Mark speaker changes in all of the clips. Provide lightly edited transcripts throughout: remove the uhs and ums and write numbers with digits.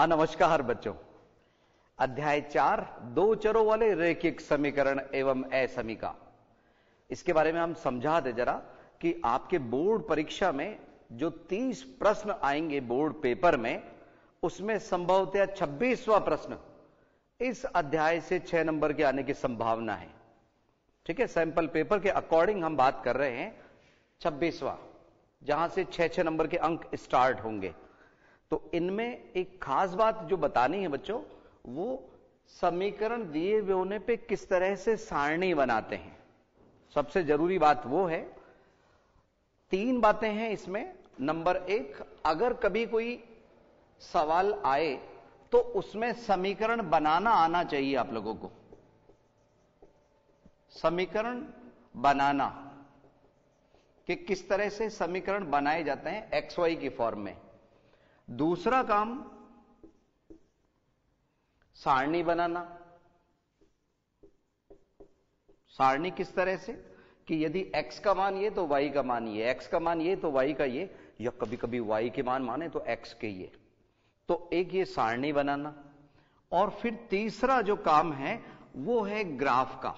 Speaker 1: नमस्कार बच्चों। अध्याय 4 दो चरों वाले रैखिक समीकरण एवं असमीका, इसके बारे में हम समझा दे जरा कि आपके बोर्ड परीक्षा में जो 30 प्रश्न आएंगे बोर्ड पेपर में, उसमें संभवतः 26वां प्रश्न इस अध्याय से 6 नंबर के आने की संभावना है। ठीक है, सैंपल पेपर के अकॉर्डिंग हम बात कर रहे हैं 26वां, जहां से 6 नंबर के अंक स्टार्ट होंगे। तो इनमें एक खास बात जो बतानी है बच्चों, वो समीकरण दिए हुए होने पे किस तरह से सारणी बनाते हैं। सबसे जरूरी बात वो है, 3 बातें हैं इसमें। नंबर 1, अगर कभी कोई सवाल आए तो उसमें समीकरण बनाना आना चाहिए आप लोगों को। समीकरण बनाना कि किस तरह से समीकरण बनाए जाते हैं एक्स वाई की फॉर्म में। दूसरा काम, सारणी बनाना। सारणी किस तरह से कि यदि x का मान ये तो y का मान ये, x का मान ये तो y का ये, या कभी कभी y के मान माने तो x के ये। तो एक ये सारणी बनाना। और फिर तीसरा जो काम है वो है ग्राफ का।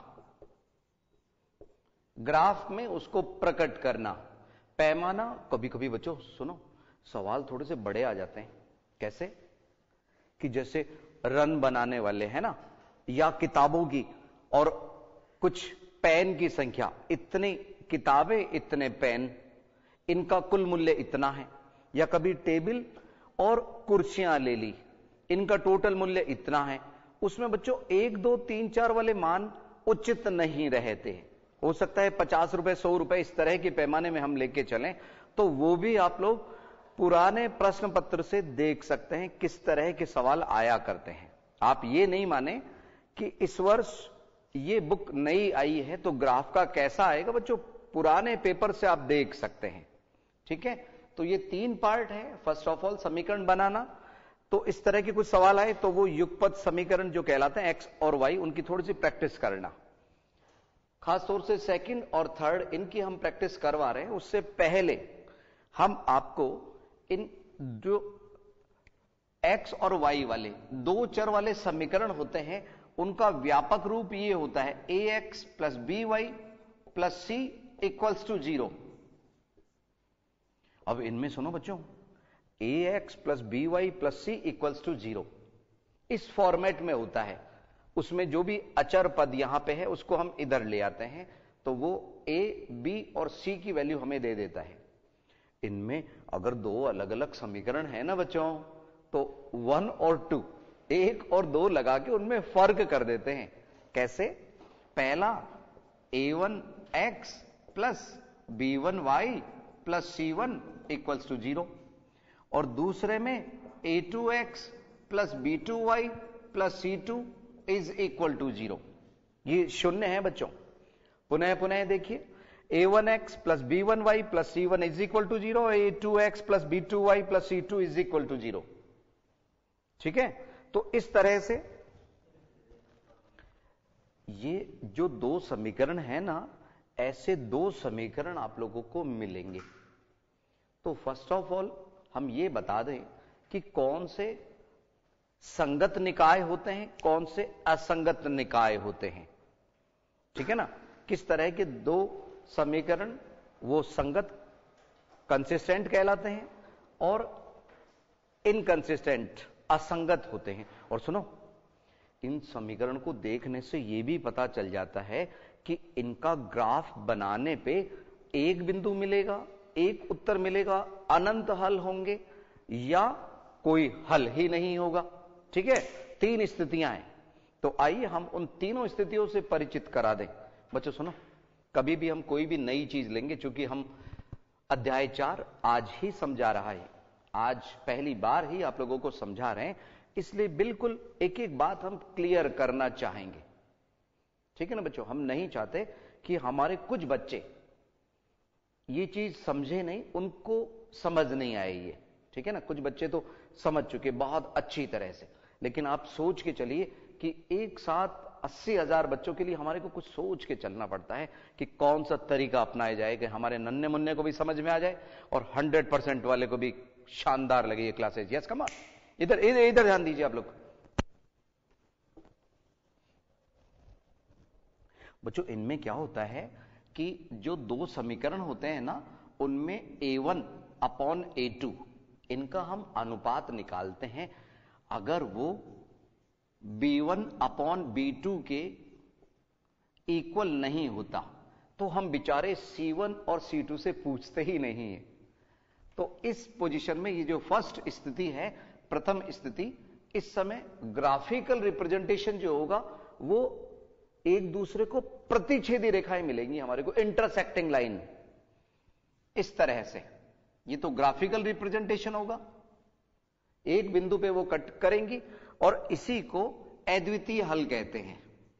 Speaker 1: ग्राफ में उसको प्रकट करना। पैमाना, कभी कभी बच्चों सुनो, सवाल थोड़े से बड़े आ जाते हैं। कैसे कि जैसे रन बनाने वाले हैं ना, या किताबों की और कुछ पेन की संख्या, इतनी किताबें इतने पेन, इनका कुल मूल्य इतना है। या कभी टेबल और कुर्सियां ले ली, इनका टोटल मूल्य इतना है। उसमें बच्चों 1, 2, 3, 4 वाले मान उचित नहीं रहते हैं। हो सकता है 50 रुपए 100 रुपए इस तरह के पैमाने में हम लेके चलें, तो वो भी आप लोग पुराने प्रश्न पत्र से देख सकते हैं किस तरह के सवाल आया करते हैं। आप ये नहीं माने कि इस वर्ष ये बुक नई आई है तो ग्राफ का कैसा आएगा, बच्चों पुराने पेपर से आप देख सकते हैं। ठीक है, तो ये 3 पार्ट है। फर्स्ट ऑफ ऑल समीकरण बनाना, तो इस तरह के कुछ सवाल आए तो वो युगपत समीकरण जो कहलाते हैं एक्स और वाई, उनकी थोड़ी सी प्रैक्टिस करना। खासतौर से सेकंड और थर्ड इनकी हम प्रैक्टिस करवा रहे हैं। उससे पहले हम आपको इन जो x और y वाले दो चर वाले समीकरण होते हैं, उनका व्यापक रूप ये होता है ax plus B Y plus C equals to 0। अब इनमें सुनो बच्चों, ax plus B Y plus C equals to 0 इस फॉर्मेट में होता है। उसमें जो भी अचर पद यहां पे है उसको हम इधर ले आते हैं, तो वो a, b और c की वैल्यू हमें दे देता है। इनमें अगर 2 अलग अलग समीकरण है ना बच्चों, तो 1 और 2, 1 और 2 लगा के उनमें फर्क कर देते हैं। कैसे? पहला a1x plus b1y plus c1 equals to 0, और दूसरे में a2x plus b2y plus c2 is equal to 0। ये शून्य है बच्चों। पुनः पुनः देखिए, a1x plus b1y plus c1 is equal to 0, a2x plus b2y plus c2 is equal to 0। ठीक है, तो इस तरह से ये जो 2 समीकरण है ना, ऐसे 2 समीकरण आप लोगों को मिलेंगे। तो फर्स्ट ऑफ ऑल हम ये बता दें कि कौन से संगत निकाय होते हैं, कौन से असंगत निकाय होते हैं। ठीक है ना, किस तरह के 2 समीकरण वो संगत कंसिस्टेंट कहलाते हैं और इनकंसिस्टेंट असंगत होते हैं। और सुनो, इन समीकरण को देखने से यह भी पता चल जाता है कि इनका ग्राफ बनाने पे एक बिंदु मिलेगा, एक उत्तर मिलेगा, अनंत हल होंगे, या कोई हल ही नहीं होगा। ठीक है, 3 स्थितियां हैं। तो आइए हम उन तीनों स्थितियों से परिचित करा दें। बच्चों सुनो, कभी भी हम कोई भी नई चीज लेंगे, चूंकि हम अध्याय 4 आज ही समझा रहा है, आज पहली बार ही आप लोगों को समझा रहे हैं, इसलिए बिल्कुल एक एक बात हम क्लियर करना चाहेंगे। ठीक है ना बच्चों, हम नहीं चाहते कि हमारे कुछ बच्चे ये चीज समझे नहीं, उनको समझ नहीं आए ये। ठीक है ना, कुछ बच्चे तो समझ चुके बहुत अच्छी तरह से, लेकिन आप सोच के चलिए कि एक साथ 80,000 बच्चों के लिए हमारे को कुछ सोच के चलना पड़ता है कि कौन सा तरीका अपनाया जाए कि हमारे नन्हे मुन्ने को भी समझ में आ जाए और 100% वाले को भी शानदार लगे ये क्लासेस। यस कम ऑन, इधर इधर इधर ध्यान दीजिए आप लोग बच्चों। इनमें क्या होता है कि जो दो समीकरण होते हैं ना, उनमें A1/A2 इनका हम अनुपात निकालते हैं। अगर वो B1/B2 के इक्वल नहीं होता तो हम बेचारे C1 और C2 से पूछते ही नहीं है। तो इस पोजीशन में ये जो फर्स्ट स्थिति है, प्रथम स्थिति, इस समय ग्राफिकल रिप्रेजेंटेशन जो होगा वो एक दूसरे को प्रतिच्छेदी रेखाएं मिलेंगी हमारे को, इंटरसेक्टिंग लाइन, इस तरह से। ये तो ग्राफिकल रिप्रेजेंटेशन होगा, एक बिंदु पे वो कट करेंगी और इसी को अद्वितीय हल कहते हैं,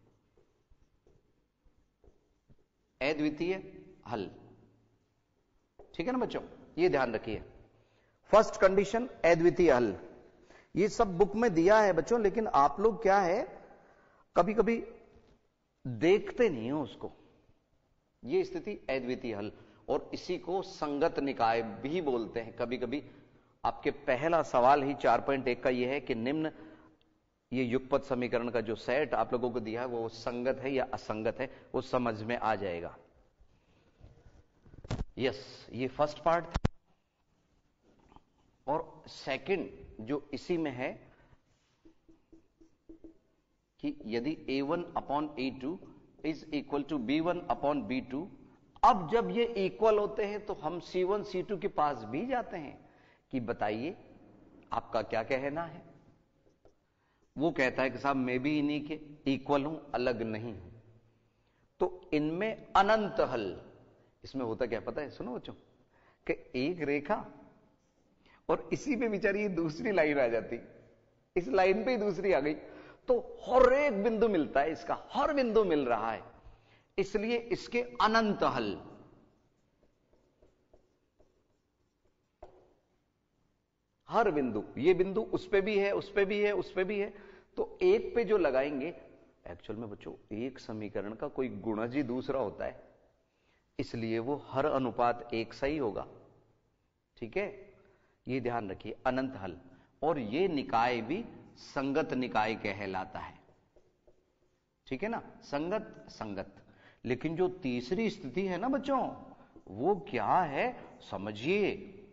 Speaker 1: अद्वितीय हल। ठीक है ना बच्चों, ये ध्यान रखिए। फर्स्ट कंडीशन अद्वितीय हल, ये सब बुक में दिया है बच्चों, लेकिन आप लोग क्या है कभी कभी देखते नहीं हो उसको। ये स्थिति अद्वितीय हल, और इसी को संगत निकाय भी बोलते हैं। कभी कभी आपके पहला सवाल ही 4.1 का यह है कि निम्न ये युगपत समीकरण का जो सेट आप लोगों को दिया है वो संगत है या असंगत है, वो समझ में आ जाएगा। यस, ये फर्स्ट पार्ट था। और सेकंड जो इसी में है कि यदि A1/A2 is equal to B1/B2, अब जब ये इक्वल होते हैं तो हम C1 C2 के पास भी जाते हैं कि बताइए आपका क्या कहना है। वो कहता है कि साहब मैं भी इन्हीं के इक्वल हूं, अलग नहीं हूं। तो इनमें अनंत हल। इसमें होता क्या पता है, सुनो बच्चों, कि एक रेखा और इसी पे बेचारी दूसरी लाइन आ जाती, इस लाइन पे ही दूसरी आ गई, तो हर एक बिंदु मिलता है, इसका हर बिंदु मिल रहा है, इसलिए इसके अनंत हल। हर बिंदु, ये बिंदु उस पे भी है, उस पे भी है, उस पे भी है, तो एक पे जो लगाएंगे, एक्चुअल में बच्चों एक समीकरण का कोई गुणज ही दूसरा होता है, इसलिए वो हर अनुपात एक सा ही होगा। ठीक है, ये ध्यान रखिए, अनंत हल। और ये निकाय भी संगत निकाय कहलाता है। ठीक है ना, संगत संगत। लेकिन जो तीसरी स्थिति है ना बच्चों, वो क्या है समझिए,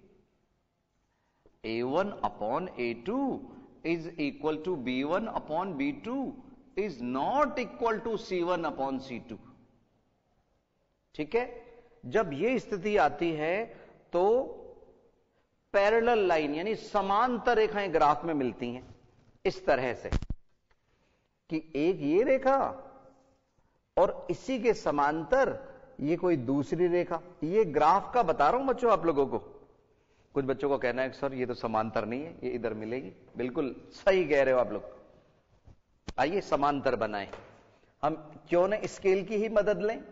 Speaker 1: A1/A2 is equal to B1/B2 is not equal to C1/C2। ठीक है, जब ये स्थिति आती है तो पैरेलल लाइन यानी समांतर रेखाएं ग्राफ में मिलती हैं इस तरह से कि एक ये रेखा और इसी के समांतर ये कोई दूसरी रेखा। ये ग्राफ का बता रहा हूं बच्चों आप लोगों को। कुछ बच्चों को कहना है कि सर ये तो समांतर नहीं है, ये इधर मिलेगी। बिल्कुल सही कह रहे हो आप लोग। आइए समांतर बनाएं, हम क्यों न स्केल की ही मदद लें।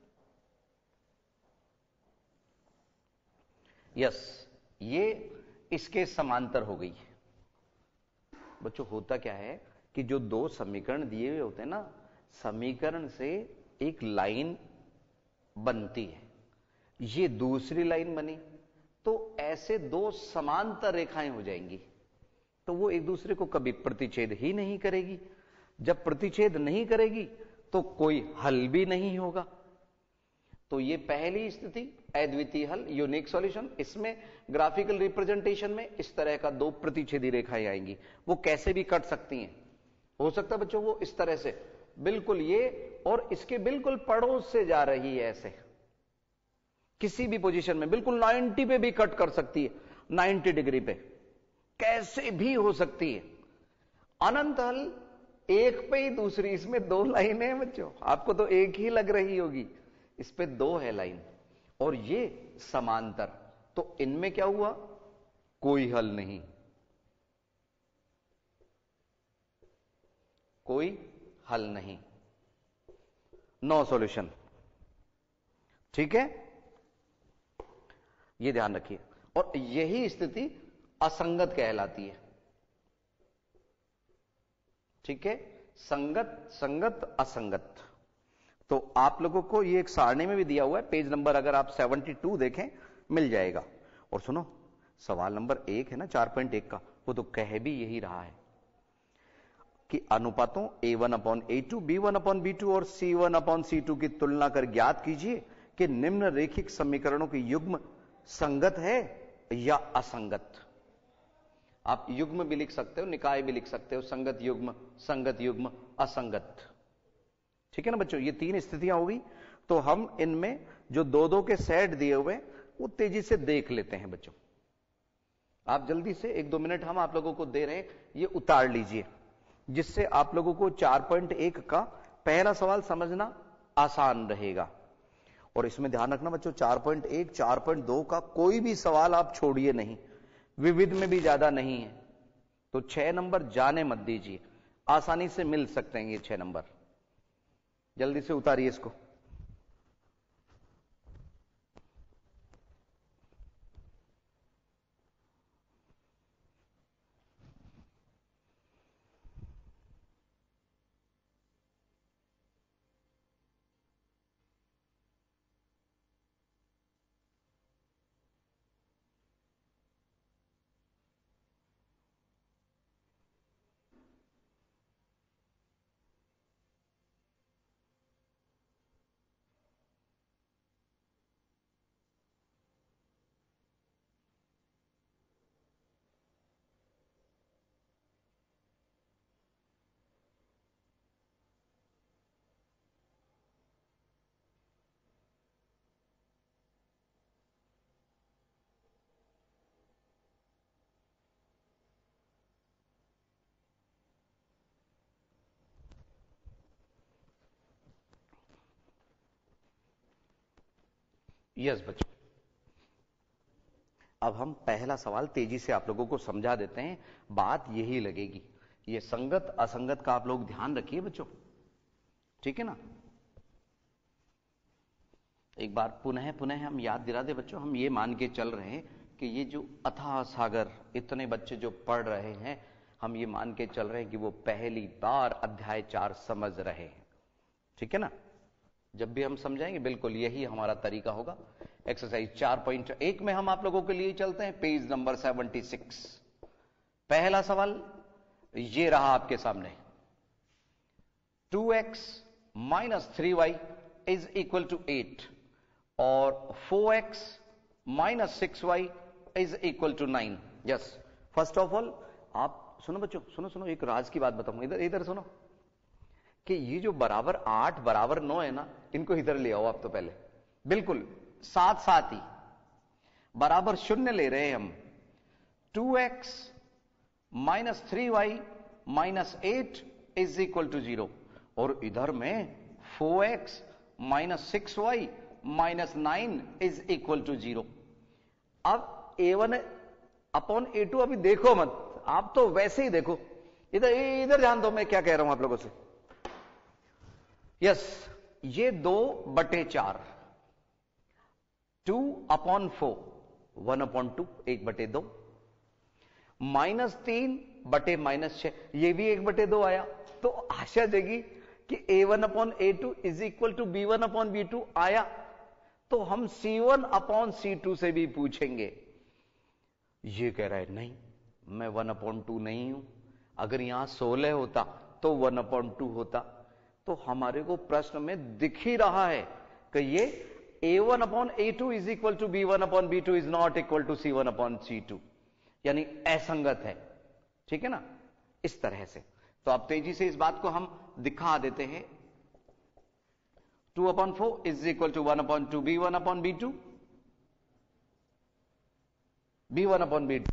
Speaker 1: यस, ये इसके समांतर हो गई। बच्चों होता क्या है कि जो दो समीकरण दिए हुए होते हैं ना, समीकरण से एक लाइन बनती है, ये दूसरी लाइन बनी, तो ऐसे दो समांतर रेखाएं हो जाएंगी, तो वो एक दूसरे को कभी प्रतिच्छेद ही नहीं करेगी। जब प्रतिच्छेद नहीं करेगी तो कोई हल भी नहीं होगा। तो ये पहली स्थिति अद्वितीय हल, यूनिक सॉल्यूशन। इसमें ग्राफिकल रिप्रेजेंटेशन में इस तरह का दो प्रतिच्छेदी रेखाएं आएंगी, वो कैसे भी कट सकती हैं। हो सकता है बच्चों वो इस तरह से बिल्कुल ये और इसके बिल्कुल पड़ोस से जा रही है, ऐसे किसी भी पोजीशन में बिल्कुल 90 पे भी कट कर सकती है, 90 डिग्री पे कैसे भी हो सकती है। अनंत हल एक पे ही दूसरी, इसमें दो लाइनें हैं बच्चों, आपको तो एक ही लग रही होगी, इस पे दो है लाइन और ये समांतर। तो इनमें क्या हुआ, कोई हल नहीं, कोई हल नहीं, नो सॉल्यूशन। ठीक है, ये ध्यान रखिए। और यही स्थिति असंगत कहलाती है। ठीक है, संगत संगत असंगत। तो आप लोगों को ये एक सारणी में भी दिया हुआ है, पेज नंबर अगर आप 72 देखें मिल जाएगा। और सुनो, सवाल नंबर 1 है ना 4.1 का, वो तो कह भी यही रहा है कि अनुपातों A1/A2, B1/B2 और C1/C2 की तुलना कर ज्ञात कीजिए कि निम्न रेखिक समीकरणों की युग्म संगत है या असंगत। आप युग्म भी लिख सकते हो, निकाय भी लिख सकते हो, संगत युग्म असंगत। ठीक है ना बच्चों, ये 3 स्थितियां होगी। तो हम इनमें जो दो दो के सेट दिए हुए वो तेजी से देख लेते हैं बच्चों। आप जल्दी से 1-2 मिनट हम आप लोगों को दे रहे हैं, ये उतार लीजिए, जिससे आप लोगों को 4.1 का पहला सवाल समझना आसान रहेगा। और इसमें ध्यान रखना बच्चों, 4.1, 4.2 का कोई भी सवाल आप छोड़िए नहीं, विविध में भी ज्यादा नहीं है, तो 6 नंबर जाने मत दीजिए, आसानी से मिल सकते हैं ये 6 नंबर। जल्दी से उतारिए इसको। यस बच्चों, अब हम पहला सवाल तेजी से आप लोगों को समझा देते हैं, बात यही लगेगी। ये संगत असंगत का आप लोग ध्यान रखिए बच्चों, ठीक है ना। एक बार पुनः पुनः हम याद दिला दे बच्चों, हम ये मान के चल रहे हैं कि ये जो अथाह सागर इतने बच्चे जो पढ़ रहे हैं, हम ये मान के चल रहे हैं कि वो पहली बार अध्याय 4 समझ रहे हैं, ठीक है ना। जब भी हम समझाएंगे बिल्कुल यही हमारा तरीका होगा। एक्सरसाइज 4.1 में हम आप लोगों के लिए चलते हैं, पेज नंबर 76। पहला सवाल ये रहा आपके सामने, 2x minus 3y is equal to 8 और 4x minus 6y is equal to 9। Yes, first of all आप सुनो बच्चों, सुनो, एक राज की बात बताऊंगा, इधर सुनो, कि ये जो बराबर 8 बराबर 9 है ना, इनको इधर ले आओ आप तो पहले, बिल्कुल साथ साथ ही बराबर 0 ले रहे हैं हम। 2x minus 3y minus 8 is equal to 0 और इधर में 4x minus 6y minus 9 is equal to 0। अब A1/A2 अभी देखो मत, आप तो वैसे ही देखो, इधर ध्यान दो, मैं क्या कह रहा हूं आप लोगों से। यस, ये 2/4, 2/4, 1/2, 1/2, माइनस 3/-6, ये भी 1/2 आया। तो आशा जगी कि A1/A2 is equal to B1/B2 आया, तो हम C1/C2 से भी पूछेंगे। ये कह रहा है नहीं, मैं 1/2 नहीं हूं, अगर यहां 16 होता तो 1/2 होता। तो हमारे को प्रश्न में दिख ही रहा है कि ये A1/A2 is equal to B1/B2 is not equal to C1/C2, यानी असंगत है, ठीक है ना, इस तरह से। तो आप तेजी से इस बात को हम दिखा देते हैं। 2/4 is equal to 1/2 B1/B2, B1/B2,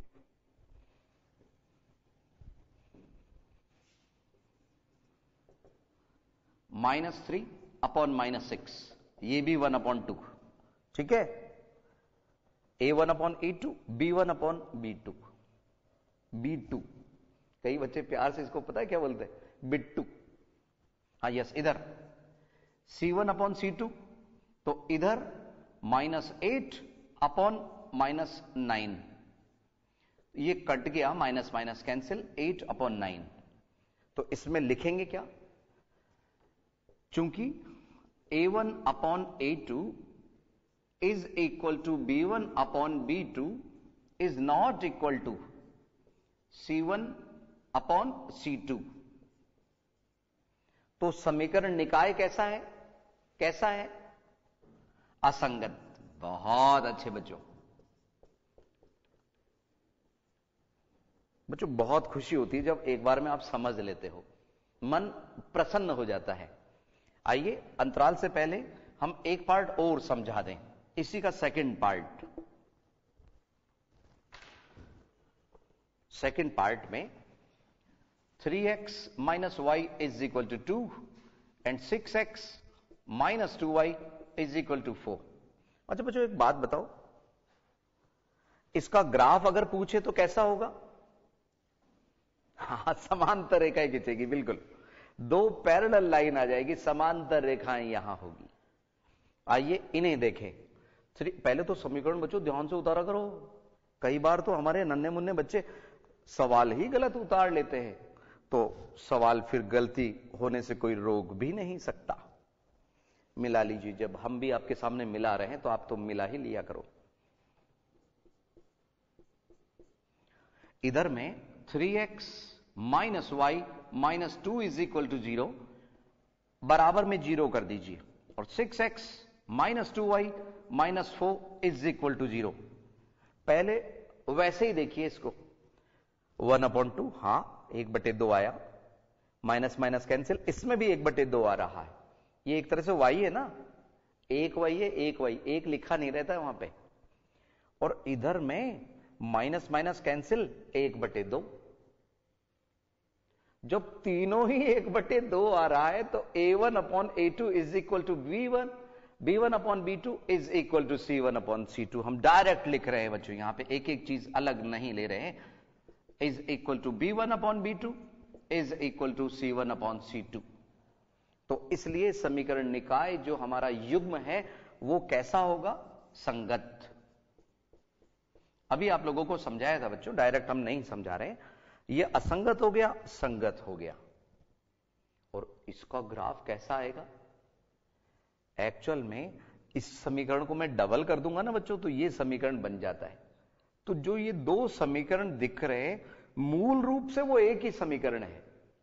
Speaker 1: -3/-6, ये भी 1/2, ठीक है। A1/A2, B1/B2, B2, कई बच्चे प्यार से इसको पता है क्या बोलते हैं, बिट्टू। हाँ यस, इधर C1/C2, तो इधर -8/-9, ये कट गया, माइनस माइनस कैंसिल, 8/9। तो इसमें लिखेंगे क्या, चूंकि A1/A2 is equal to B1/B2 is not equal to C1 upon C2। तो समीकरण निकाय कैसा है? कैसा है? असंगत। बहुत अच्छे बच्चों। बच्चों बहुत खुशी होती है जब एक बार में आप समझ लेते हो, मन प्रसन्न हो जाता है। आइए अंतराल से पहले हम एक पार्ट और समझा दें, इसी का सेकंड पार्ट। सेकंड पार्ट में 3x minus Y is equal to 2 and 6x minus 2y is equal to 4। अच्छा बच्चों एक बात बताओ, इसका ग्राफ अगर पूछे तो कैसा होगा? हाँ, समांतर रेखाएं खींचेगी, बिल्कुल। दो पैरेलल लाइन आ जाएगी, समांतर रेखाएं यहां होगी। आइए इन्हें देखें। पहले तो समीकरण बच्चों ध्यान से उतारा करो। कई बार तो हमारे नन्हे मुन्ने बच्चे सवाल ही गलत उतार लेते हैं, तो सवाल फिर गलती होने से कोई रोक भी नहीं सकता। मिला लीजिए, जब हम भी आपके सामने मिला रहे हैं तो आप तो मिला ही लिया करो। इधर में 3x minus Y minus 2 is equal to 0 बराबर में 0 कर दीजिए, और 6x minus 2y minus 4 is equal to 0। पहले वैसे ही देखिए इसको, 1/2, हां 1/2 आया, माइनस माइनस कैंसिल, इसमें भी 1/2 आ रहा है। ये एक तरह से y है ना, एक y है, एक y, एक लिखा नहीं रहता है वहां पे। और इधर में माइनस माइनस कैंसिल, 1/2। जब तीनों ही 1/2 आ रहा है तो a1 upon a2 is equal to b1, b1 upon b2 is equal to c1 upon c2। हम डायरेक्ट लिख रहे हैं बच्चों, यहां पे एक एक चीज अलग नहीं ले रहे हैं। Is equal to b1 upon b2 is equal to c1 upon c2। तो इसलिए समीकरण निकाय जो हमारा युग्म है वो कैसा होगा? संगत। अभी आप लोगों को समझाया था बच्चों, डायरेक्ट हम नहीं समझा रहे। ये असंगत हो गया, संगत हो गया। और इसका ग्राफ कैसा आएगा? एक्चुअल में इस समीकरण को मैं डबल कर दूंगा ना बच्चों, तो ये समीकरण बन जाता है। तो जो ये दो समीकरण दिख रहे हैं, मूल रूप से वो एक ही समीकरण है।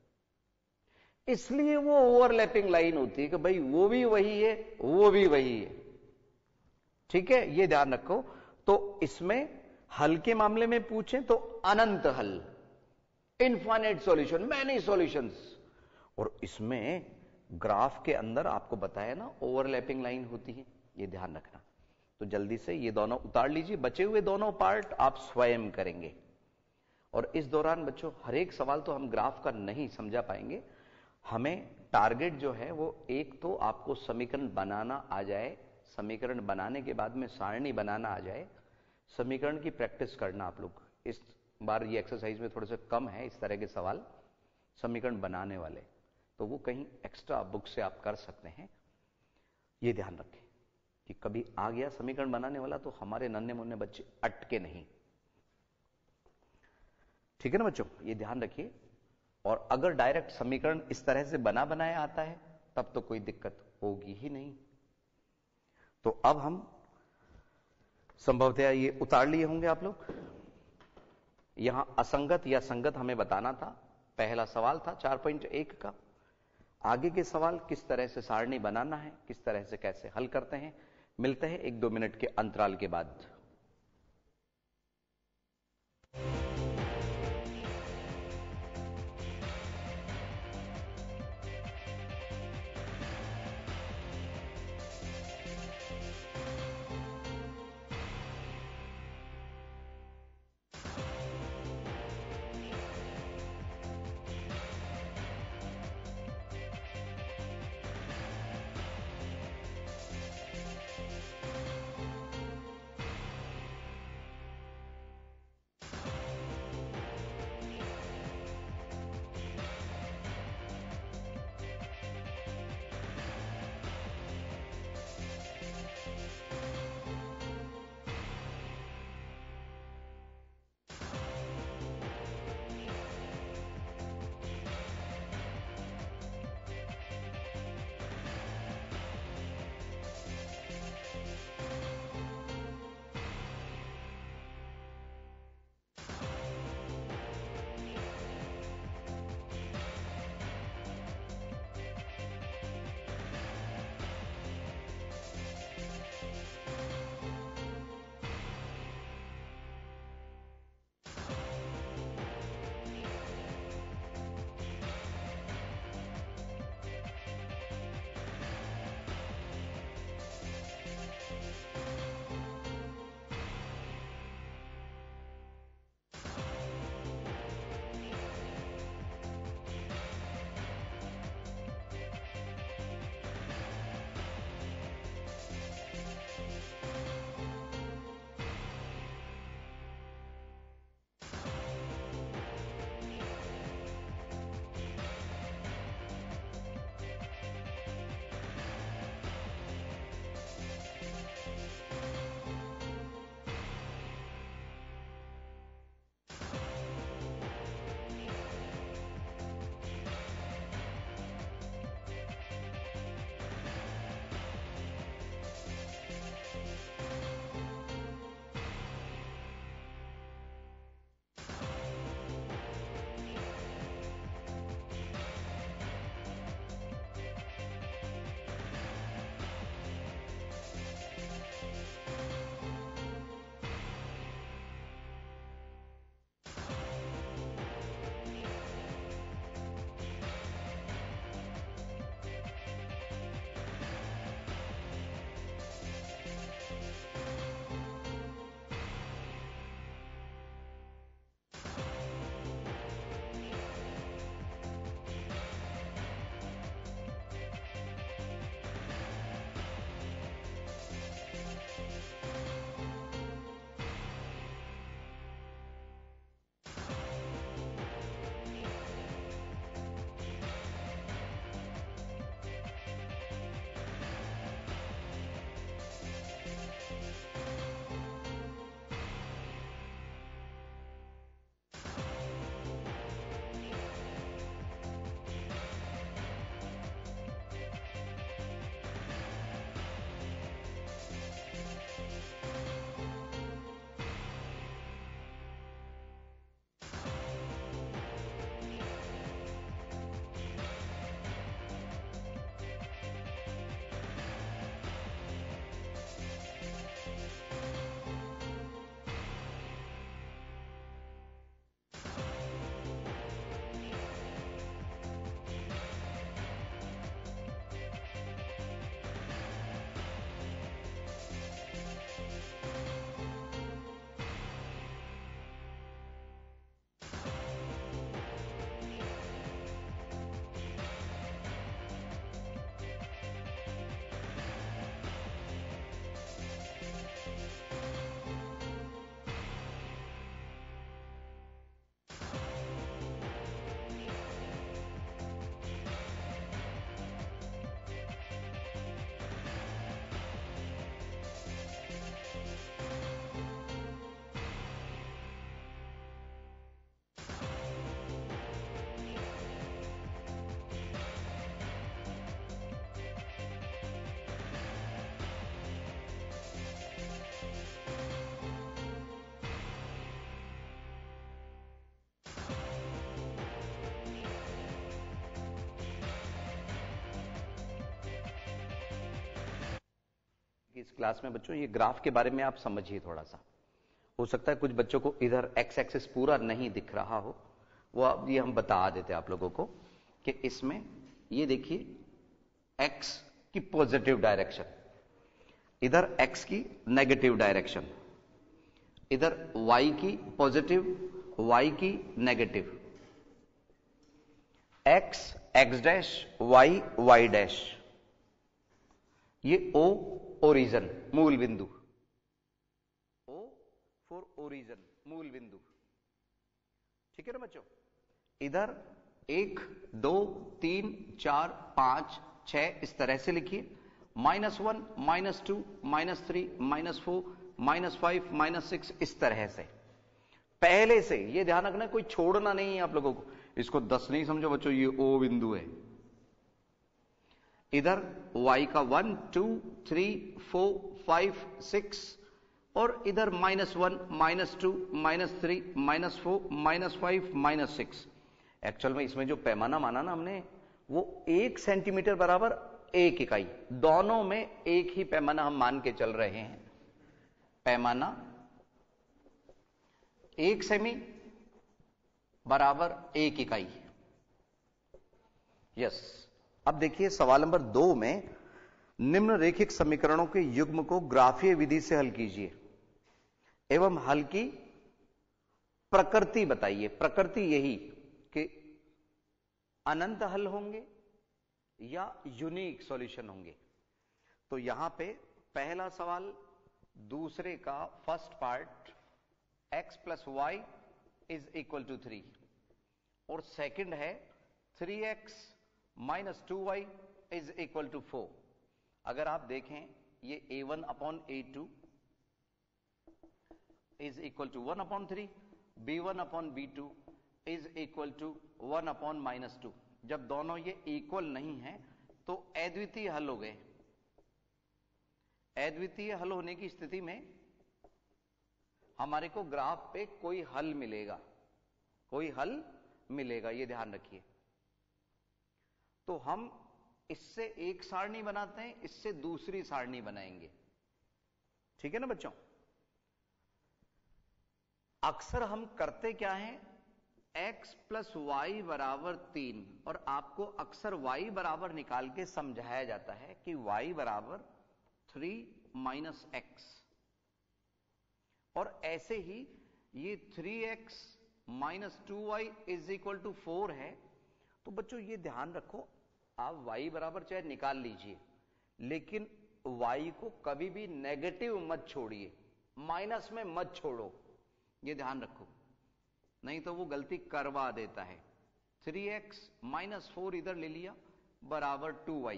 Speaker 1: इसलिए वो ओवरलैपिंग लाइन होती है कि भाई वो भी वही है, वो भी वही है। ठीक है, ये ध्यान रखो। तो इसमें हल के मामले में पूछें तो अनंत हल, इनफाइनाइट सॉल्यूशन, मैनी सॉल्यूशंस। और इसमें ग्राफ के अंदर आपको बताया ना ओवरलैपिंग लाइन होती है, ये ध्यान रखना। तो जल्दी से ये दोनों उतार लीजिए, बचे हुए दोनों पार्ट आप स्वयं करेंगे। और इस दौरान बच्चों हर एक सवाल तो हम ग्राफ का नहीं समझा पाएंगे। हमें टारगेट जो है वो एक तो आपको समीकरण बनाना आ जाए, समीकरण बनाने के बाद में सारणी बनाना आ जाए, समीकरण की प्रैक्टिस करना आप लोग। इस बार ये एक्सरसाइज में थोड़े से कम है इस तरह के सवाल समीकरण बनाने वाले, तो वो कहीं एक्स्ट्रा बुक से आप कर सकते हैं। ये ध्यान रखें कि कभी आ गया समीकरण बनाने वाला तो हमारे नन्हे मुन्ने बच्चे अटके नहीं। ठीक है ना बच्चों, ये ध्यान रखिए। और अगर डायरेक्ट समीकरण इस तरह से बना बनाया आता है तब तो कोई दिक्कत होगी ही नहीं। तो अब हम संभवतः ये उतार लिए होंगे आप लोग। यहां असंगत या संगत हमें बताना था, पहला सवाल था 4.1 का। आगे के सवाल किस तरह से सारणी बनाना है, किस तरह से कैसे हल करते हैं, मिलते हैं 1-2 मिनट के अंतराल के बाद। कि इस क्लास में बच्चों ये ग्राफ के बारे में आप समझिए थोड़ा सा। हो सकता है कुछ बच्चों को इधर एक्स एक्सिस पूरा नहीं दिख रहा हो, वो अब ये हम बता देते हैं आप लोगों को कि इसमें ये देखिए एक्स की पॉजिटिव डायरेक्शन, इधर एक्स की नेगेटिव डायरेक्शन, इधर वाई की पॉजिटिव, वाई की negative, X X dash, Y Y dash, ये ओ ओरिजन मूल बिंदु, ओ फॉर ओरिजन मूल बिंदु, ठीक है ना बच्चों। इधर 1 2 3 4 5 6 इस तरह से लिखिए, -1 -2 -3 -4 -5 -6 इस तरह से पहले से। ये ध्यान रखना कोई छोड़ना नहीं है आप लोगों को, इसको 10 नहीं समझो बच्चों, ये ओ बिंदु है। इधर y का 1 2 3 4 5 6 और इधर -1 -2 -3 -4 -5 -6। एक्चुअल में इसमें जो पैमाना माना ना हमने, वो 1 सेंटीमीटर बराबर 1 इकाई, दोनों में एक ही पैमाना हम मान के चल रहे हैं। पैमाना 1 सेमी बराबर 1 इकाई। यस। अब देखिए सवाल नंबर 2 में निम्नरेखिक समीकरणों के युग्म को ग्राफीय विधि से हल कीजिए एवं हल की प्रकृति बताइए। प्रकृति यही कि अनंत हल होंगे या यूनिक सॉल्यूशन होंगे। तो यहां पे पहला सवाल दूसरे का first part x plus Y is equal to 3 और सेकंड है 3x minus 2y is equal to 4। अगर आप देखें ये a1 upon a2 is equal to 1 upon 3, b1 upon b2 is equal to 1 upon -2। जब दोनों ये इक्वल नहीं है तो अद्वितीय हल हो गए। अद्वितीय हल होने की स्थिति में हमारे को ग्राफ पे कोई हल मिलेगा, कोई हल मिलेगा, ये ध्यान रखिए। तो हम इससे एक सारणी बनाते हैं, इससे दूसरी सारणी बनाएंगे, ठीक है ना बच्चों। अक्सर हम करते क्या है, x प्लस वाई बराबर 3 और आपको अक्सर y बराबर निकाल के समझाया जाता है कि y बराबर 3 माइनस x, और ऐसे ही ये 3x minus 2y is equal to 4 है। तो बच्चों ये ध्यान रखो, आप y बराबर चाहे निकाल लीजिए, लेकिन y को कभी भी नेगेटिव मत छोड़िए, माइनस में मत छोड़ो, ये ध्यान रखो, नहीं तो वो गलती करवा देता है। 3x माइनस 4 इधर ले लिया बराबर 2y,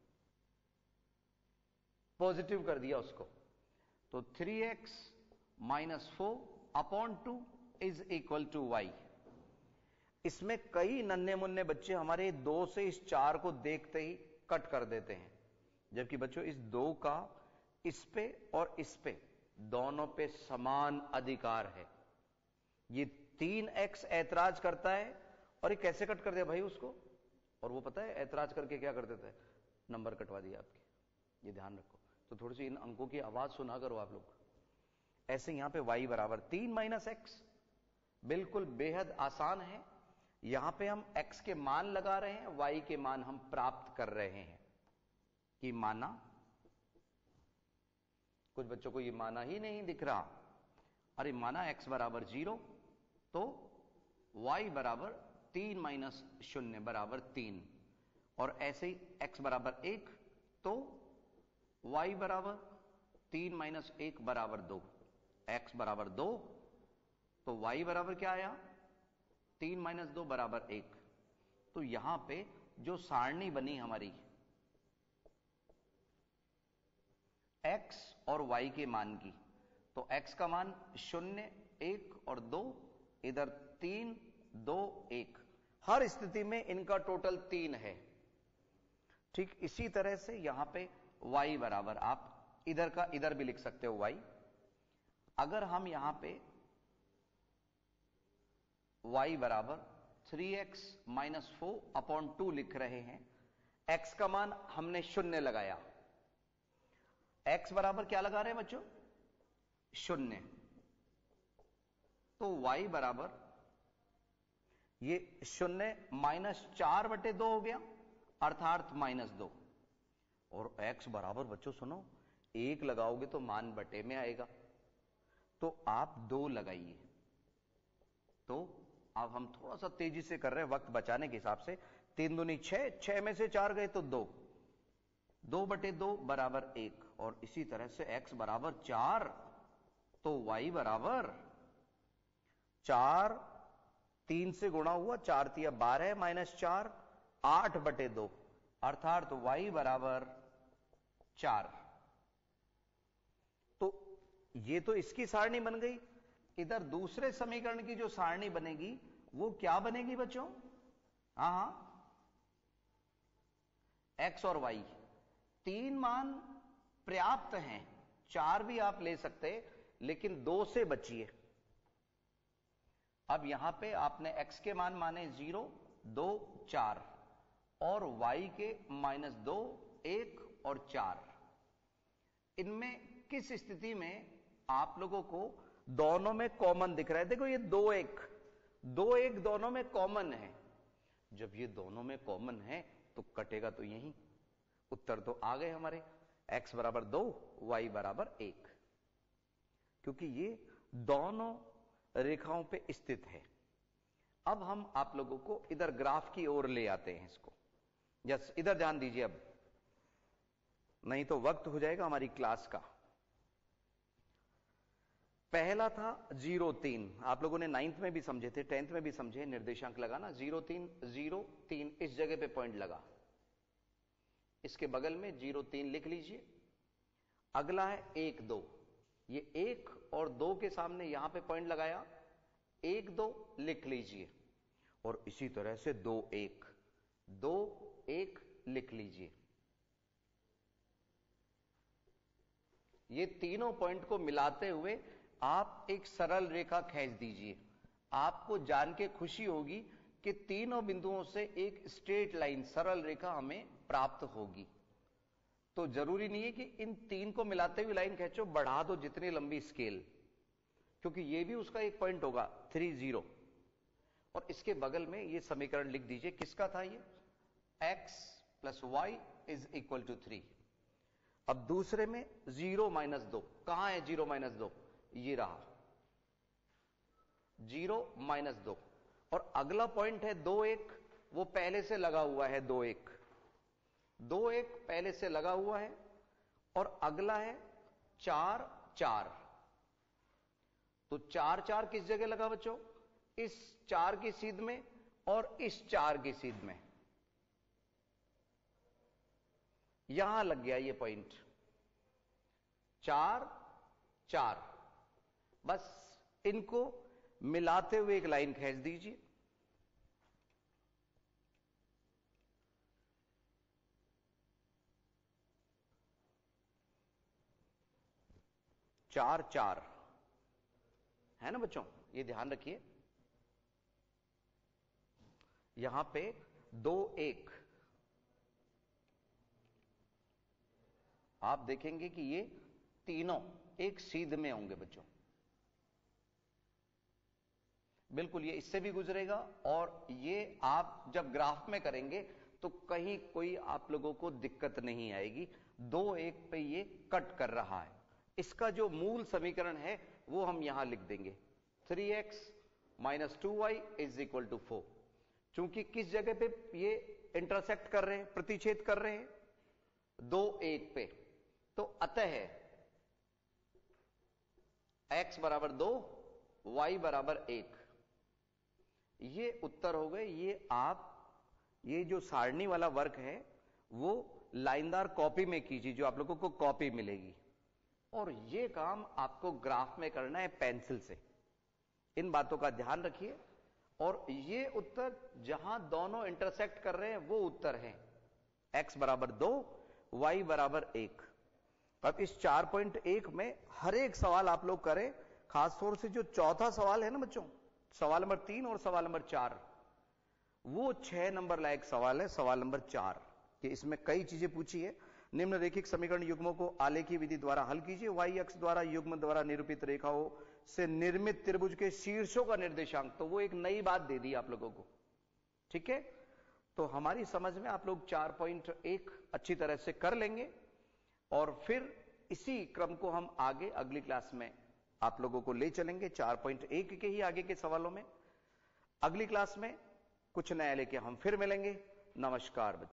Speaker 1: पॉजिटिव कर दिया उसको, तो 3x minus 4 upon 2 is equal to y। इसमें कई नन्हे मुन्ने बच्चे हमारे 2 से इस 4 को देखते ही कट कर देते हैं, जबकि बच्चों इस 2 का इस पे और इस पे दोनों पे समान अधिकार है। ये 3x ऐतराज करता है और ये कैसे कट कर दिया भाई उसको, और वो पता है ऐतराज करके क्या कर देता है, नंबर कटवा दिया आपके, ये ध्यान रखो। तो थोड़ी सी इन अंकों की आवाज सुना करो आप लोग। ऐसे यहां पे y बराबर 3 माइनस एक्स, बिल्कुल बेहद आसान है। यहां पे हम x के मान लगा रहे हैं, y के मान हम प्राप्त कर रहे हैं। कि माना, कुछ बच्चों को ये माना ही नहीं दिख रहा, अरे माना x बराबर 0 तो y बराबर 3 माइनस 0 बराबर 3, और ऐसे ही x बराबर 1 तो y बराबर 3 माइनस 1 बराबर 2, x बराबर 2 तो y बराबर क्या आया, 3 माइनस 2 बराबर 1। तो यहां पे जो सारणी बनी हमारी x और y के मान की, तो x का मान 0 1 और 2, इधर 3 2 1, हर स्थिति में इनका टोटल 3 है। ठीक इसी तरह से यहां पे y बराबर, आप इधर का इधर भी लिख सकते हो y। अगर हम यहां पे y बराबर 3x माइनस 4 अपॉन 2 लिख रहे हैं, x का मान हमने 0 लगाया, x बराबर क्या लगा रहे हैं बच्चों? 0। तो y बराबर ये 0 -4/2 हो गया, अर्थात -2। और x बराबर बच्चों सुनो, 1 लगाओगे तो मान बटे में आएगा, तो आप 2 लगाइए। तो अब हम थोड़ा सा तेजी से कर रहे हैं वक्त बचाने के हिसाब से। 3 दूनी 6, 6 में से 4 गए तो 2, 2/2 बराबर 1। और इसी तरह से x बराबर 4, तो y बराबर 4, 3 से गुणा हुआ, 4 तिया 12 -4, 8/2, अर्थात y बराबर 4। तो ये तो इसकी सारणी बन गई। इधर दूसरे समीकरण की जो सारणी बनेगी वो क्या बनेगी बच्चों? हां, x और y 3 मान पर्याप्त हैं, 4 भी आप ले सकते, लेकिन 2 से बचिए। अब यहां पे आपने x के मान माने 0, 2, 4 और y के -2, 1 और 4। इनमें किस स्थिति में आप लोगों को दोनों में कॉमन दिख रहा है? देखो ये 2, 1, 2, 1 दोनों में कॉमन है। जब ये दोनों में कॉमन है तो कटेगा तो यही, उत्तर तो आ गए हमारे, x बराबर 2, y बराबर 1, क्योंकि ये दोनों रेखाओं पे स्थित है। अब हम आप लोगों को इधर ग्राफ की ओर ले आते हैं इसको। यस, इधर ध्यान दीजिए अब, नहीं तो वक्त हो जाएगा हमारी क्लास का। पहला था 0, 3, आप लोगों ने 9th में भी समझे थे, 10th में भी समझे, निर्देशांक लगाना। 0, 3, 0, 3 इस जगह पे पॉइंट लगा, इसके बगल में 0, 3 लिख लीजिए। अगला है 1, 2, ये 1 और 2 के सामने यहां पे पॉइंट लगाया, 1, 2 लिख लीजिए। और इसी तरह से 2, 1, 2, 1 लिख लीजिए। ये तीनों पॉइंट को मिलाते हुए आप एक सरल रेखा खींच दीजिए। आपको जान के खुशी होगी कि तीनों बिंदुओं से एक स्ट्रेट लाइन, सरल रेखा हमें प्राप्त होगी। तो जरूरी नहीं है कि इन 3 को मिलाते हुए लाइन खींचो, बढ़ा दो जितनी लंबी स्केल, क्योंकि ये भी उसका एक पॉइंट होगा 3, 0। और इसके बगल में ये समीकरण लिख दीजिए, किसका था ये? x + y = 3। अब दूसरे में 0 - 2, कहां है 0 - 2? ये रहा 0 - 2। और अगला पॉइंट है 2, 1, वो पहले से लगा हुआ है 2, 1, 2, 1 पहले से लगा हुआ है। और अगला है 4, 4। तो 4, 4 किस जगह लगा बच्चों? इस 4 की सीध में और इस 4 की सीध में, यहां लग गया ये पॉइंट 4, 4। बस इनको मिलाते हुए एक लाइन खींच दीजिए। चार, 4 है ना बच्चों, ये ध्यान रखिए। यहां पे 2, 1, आप देखेंगे कि ये तीनों एक सीध में होंगे बच्चों, बिल्कुल ये इससे भी गुजरेगा। और ये आप जब ग्राफ में करेंगे तो कहीं कोई आप लोगों को दिक्कत नहीं आएगी। 2, 1 पे ये कट कर रहा है। इसका जो मूल समीकरण है वो हम यहां लिख देंगे, 3x - 2y = 4। चूंकि किस जगह पे ये इंटरसेक्ट कर रहे हैं, प्रतिच्छेद कर रहे हैं? 2, 1 पे। तो अतः x बराबर 2, y बराबर 1। ये उत्तर हो गए। ये आप ये जो सारणी वाला वर्क है वो लाइनदार कॉपी में कीजिए, जो आप लोगों को कॉपी मिलेगी। और ये काम आपको ग्राफ में करना है पेंसिल से। इन बातों का ध्यान रखिए। और ये उत्तर जहां दोनों इंटरसेक्ट कर रहे हैं वो उत्तर है, x बराबर 2, y बराबर 1। अब इस 4.1 में हर एक सवाल आप लोग करें, खासतौर से जो चौथा सवाल है ना बच्चों, सवाल नंबर 3 और सवाल नंबर 4, वो 6 नंबर लायक सवाल है। सवाल नंबर 4 कि इसमें कई चीजें पूछी है। निम्नरेखिक समीकरण युग्मों को आलेखी विधि द्वारा हल कीजिए। y अक्ष द्वारा युग्म द्वारा निरूपित रेखाओं से निर्मित त्रिभुज के शीर्षों का निर्देशांक, तो वो एक नई बात दे दी आप लोगों को, ठीक है। तो हमारी समझ में आप लोग 4.1 अच्छी तरह से कर लेंगे और फिर इसी क्रम को हम आगे अगली क्लास में आप लोगों को ले चलेंगे 4.1 के ही आगे के सवालों में। अगली क्लास में कुछ नया लेके हम फिर मिलेंगे। नमस्कार बच्चों।